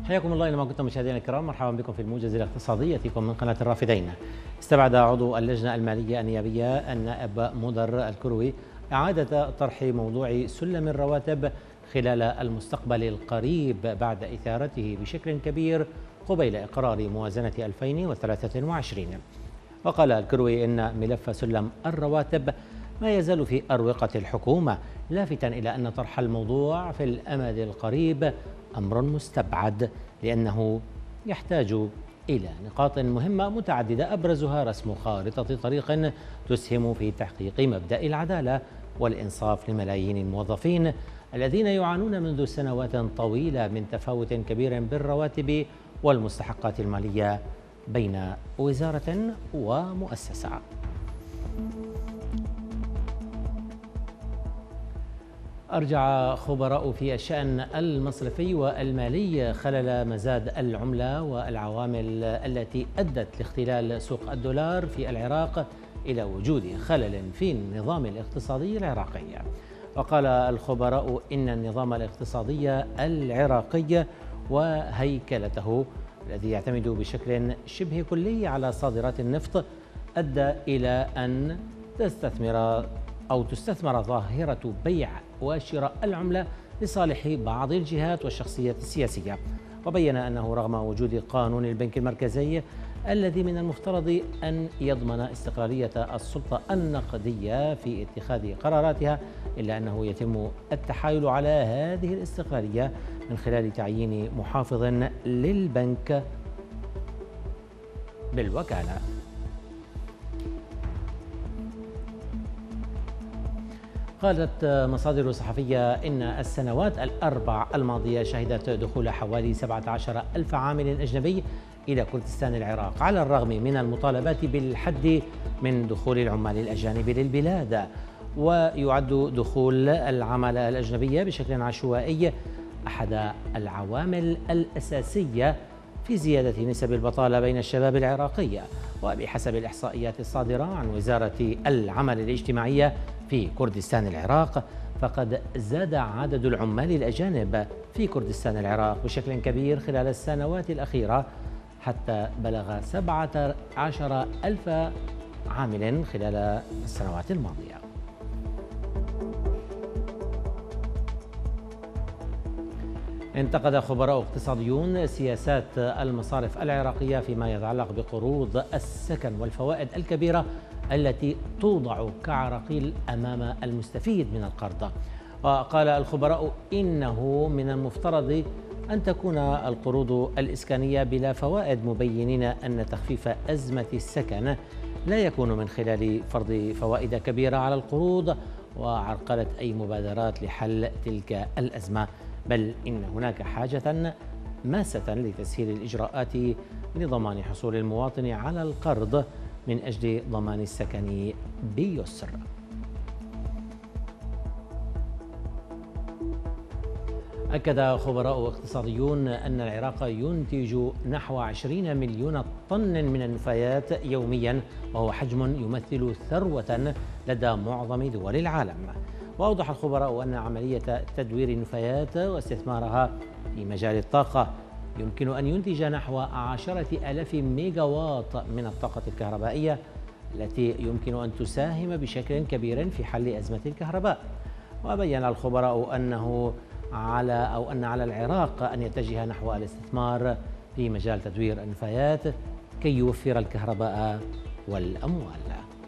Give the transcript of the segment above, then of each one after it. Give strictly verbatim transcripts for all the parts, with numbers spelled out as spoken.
حياكم الله إنما كنتم مشاهدينا الكرام، مرحبا بكم في الموجز الاقتصادي يأتيكم من قناة الرافدين. استبعد عضو اللجنة المالية النيابية النائب مضر الكروي إعادة طرح موضوع سلم الرواتب خلال المستقبل القريب بعد إثارته بشكل كبير قبيل إقرار موازنة ألفين وثلاثة وعشرين. وقال الكروي إن ملف سلم الرواتب ما يزال في أروقة الحكومة، لافتا إلى أن طرح الموضوع في الأمد القريب أمر مستبعد لأنه يحتاج إلى نقاط مهمة متعددة أبرزها رسم خارطة طريق تسهم في تحقيق مبدأ العدالة والإنصاف لملايين الموظفين الذين يعانون منذ سنوات طويلة من تفاوت كبير بالرواتب والمستحقات المالية بين وزارة ومؤسسة. أرجع خبراء في الشأن المصرفي والمالي خلل مزاد العملة والعوامل التي أدت لاختلال سوق الدولار في العراق إلى وجود خلل في النظام الاقتصادي العراقي. وقال الخبراء إن النظام الاقتصادي العراقي وهيكلته الذي يعتمد بشكل شبه كلي على صادرات النفط أدى إلى أن تستثمر أو تستثمر ظاهرة بيع وشراء العملة لصالح بعض الجهات والشخصيات السياسية. وبين أنه رغم وجود قانون البنك المركزي الذي من المفترض أن يضمن استقلالية السلطة النقدية في اتخاذ قراراتها، إلا أنه يتم التحايل على هذه الاستقلالية من خلال تعيين محافظ للبنك بالوكالة. قالت مصادر صحفية إن السنوات الأربع الماضية شهدت دخول حوالي سبعة عشر ألف عامل أجنبي إلى كردستان العراق، على الرغم من المطالبات بالحد من دخول العمال الأجانب للبلاد. ويعد دخول العمالة الأجنبية بشكل عشوائي أحد العوامل الأساسية في زيادة نسب البطالة بين الشباب العراقي. وبحسب الإحصائيات الصادرة عن وزارة العمل الاجتماعية في كردستان العراق، فقد زاد عدد العمال الأجانب في كردستان العراق بشكل كبير خلال السنوات الأخيرة حتى بلغ سبعة عشر ألف عامل خلال السنوات الماضية. انتقد خبراء اقتصاديون سياسات المصارف العراقية فيما يتعلق بقروض السكن والفوائد الكبيرة التي توضع كعراقيل أمام المستفيد من القرض. وقال الخبراء إنه من المفترض أن تكون القروض الإسكانية بلا فوائد، مبينين أن تخفيف أزمة السكن لا يكون من خلال فرض فوائد كبيرة على القروض وعرقلة أي مبادرات لحل تلك الأزمة، بل إن هناك حاجة ماسة لتسهيل الإجراءات لضمان حصول المواطن على القرض من أجل ضمان السكن بيسر. أكد خبراء اقتصاديون أن العراق ينتج نحو عشرين مليون طن من النفايات يوميا، وهو حجم يمثل ثروة لدى معظم دول العالم. وأوضح الخبراء أن عملية تدوير النفايات واستثمارها في مجال الطاقة يمكن أن ينتج نحو عشرة آلاف ميجا واط من الطاقة الكهربائية التي يمكن أن تساهم بشكل كبير في حل أزمة الكهرباء. وبين الخبراء أنه على أو أن على العراق أن يتجه نحو الاستثمار في مجال تدوير النفايات كي يوفر الكهرباء والأموال.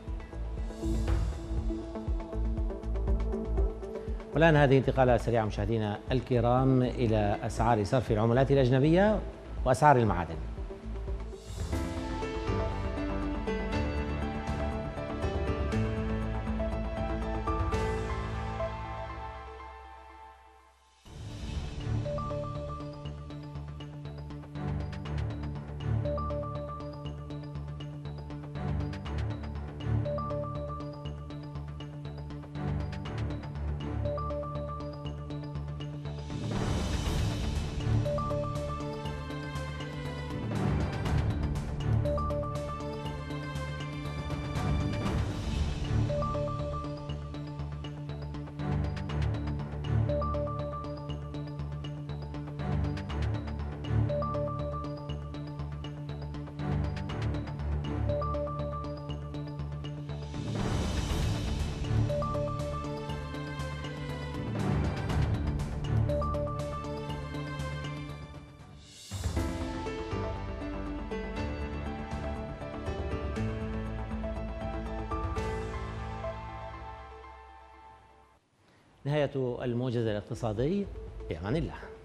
والآن هذه انتقالة سريعة مشاهدينا الكرام إلى أسعار صرف العملات الأجنبية وأسعار المعادن. نهاية الموجز الاقتصادي، في أمان الله.